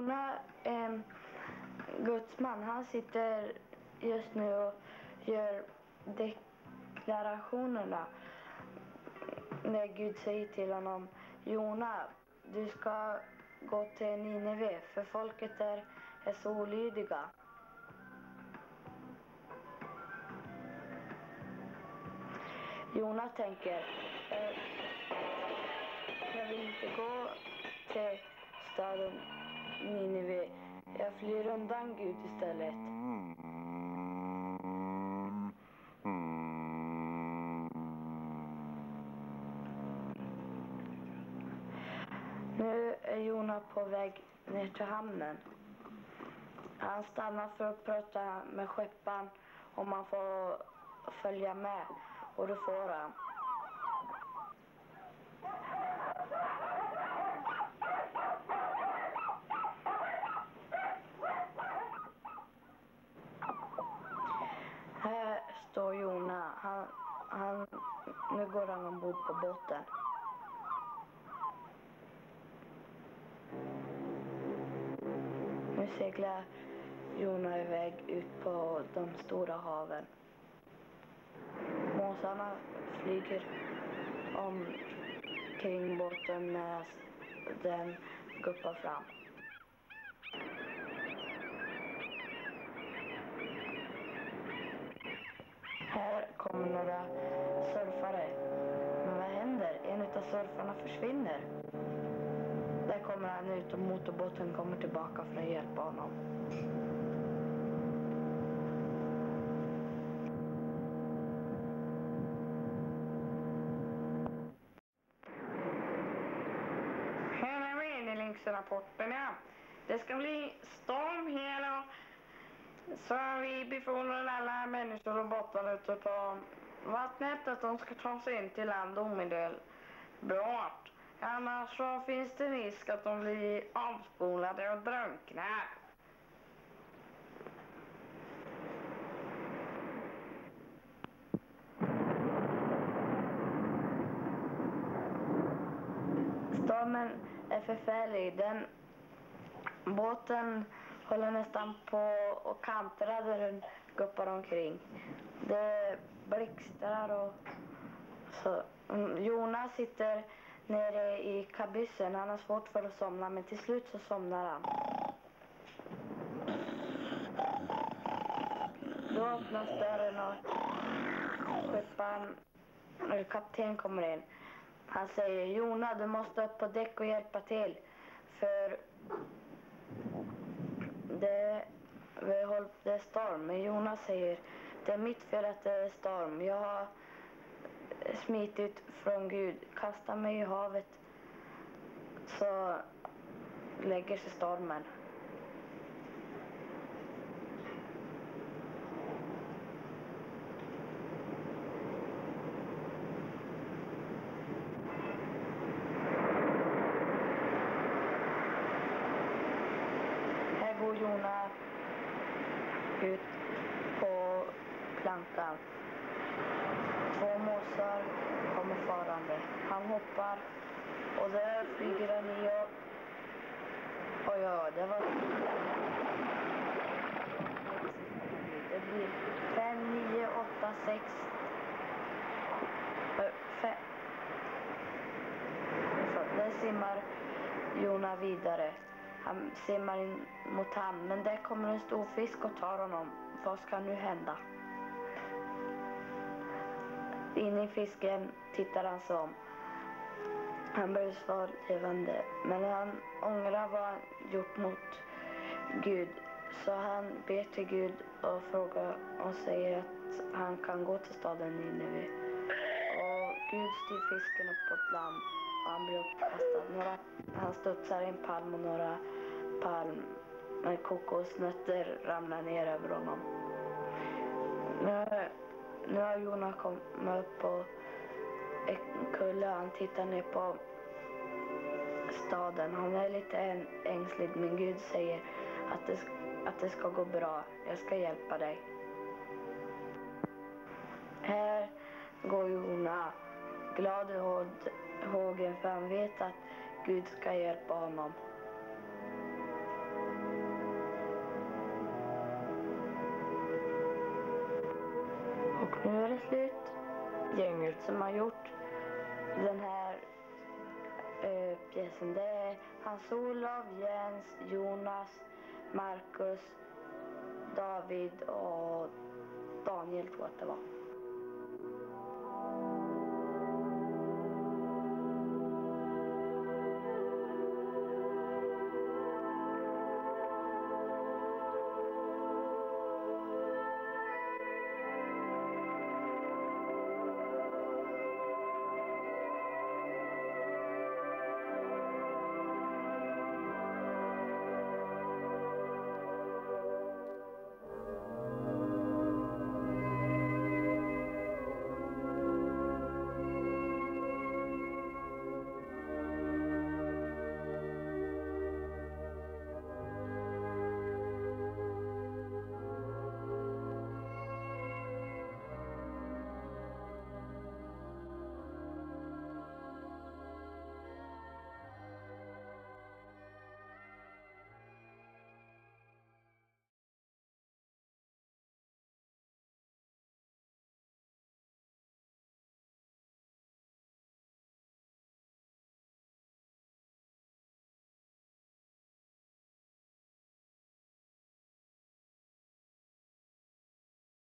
Jona, Guds man, han sitter just nu och gör deklarationerna. När Gud säger till honom: Jona, du ska gå till Nineve, för folket där är så olydiga. Jona tänker: jag vill inte gå till staden Nineve. Jag flyr undan Gud istället. Nu är Jona på väg ner till hamnen. Han stannar för att prata med skepparen om han får följa med, och det får han. Här står Jona. Nu går han ombord på båten. Nu seglar Jona iväg ut på de stora haven. Måsarna flyger omkring båten när den guppar fram. Här kommer några surfare. Men vad händer? En av surfarna försvinner. Där kommer han ut och motorbåten kommer tillbaka för att hjälpa honom. Här är väderleksrapporten, ja. Det ska bli storm hela, så vi befordrar alla människor och båtar ute på vattnet att de ska ta sig in till land omedelbart. Annars så finns det risk att de blir avspolade och drunknar. Stormen är förfärlig. Båten håller nästan på och kantrar där den guppar omkring. Det blixtrar och så. Jona sitter nere i kabyssen. Han har svårt för att somna, men till slut så somnar han. Då öppnas dörren och kapten kommer in. Han säger: Jona, du måste upp på däck och hjälpa till. För det är storm. Men Jona säger: det är mitt fel att det är storm. Jag har smitit från Gud. Kasta mig i havet, så lägger sig stormen. Här går Jona ut på plankan. 2 måsar kommer farande. Han hoppar och där flyger han i och... Oj, det var... Det blir 5, 9, 8, 6... 5... Där simmar Jona vidare. Han simmar in mot hamn, men där kommer en stor fisk och tar honom. Vad ska nu hända? In i fisken tittar han sig om. Han blir svarlevande, men han ångrar vad han gjort mot Gud. Så han ber till Gud och frågar och säger att han kan gå till staden Nineve. Och Gud styr fisken upp på ett land och han blir uppkastad. Han studsar i en palm och några kokosnötter ramlar ner över honom. Nu har Jona kommit upp på en kulle och han tittar ner på staden. Han är lite ängslig, men Gud säger att det ska gå bra. Jag ska hjälpa dig. Här går Jona glad i hågen, för han vet att Gud ska hjälpa honom. Och nu är det slut. Gänget som har gjort den här pjäsen, det är Hans-Olof, Jens, Jonas, Marcus, David och Daniel tror jag att det var.